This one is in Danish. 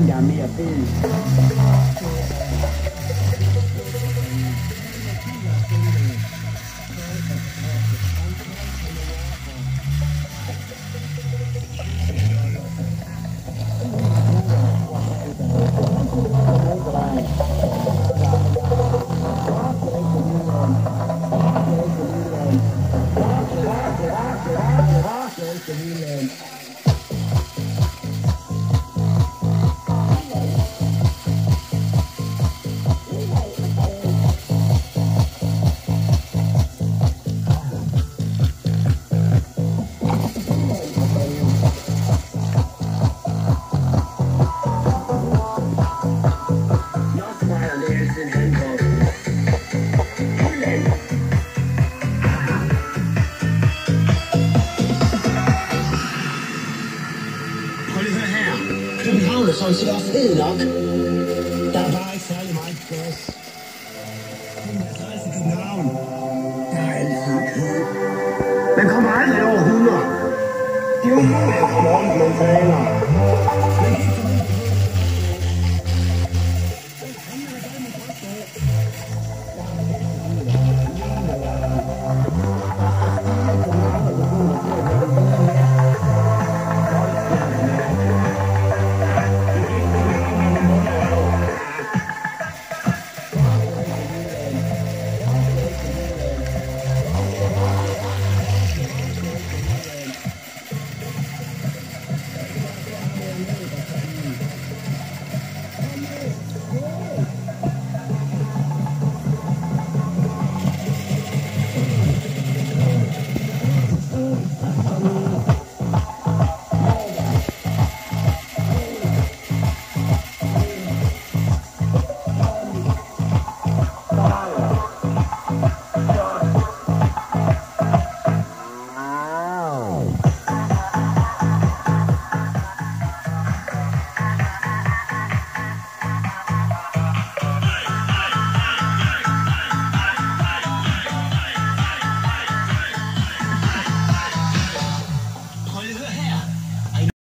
en, der er mere fed. København er sådan set også fed nok. Der er bare ikke særlig meget plads. Men jeg tager til København. Der er altid kø. Man kommer aldrig over 100. Det er jo umuligt, at morgen, man træner. Man kan ikke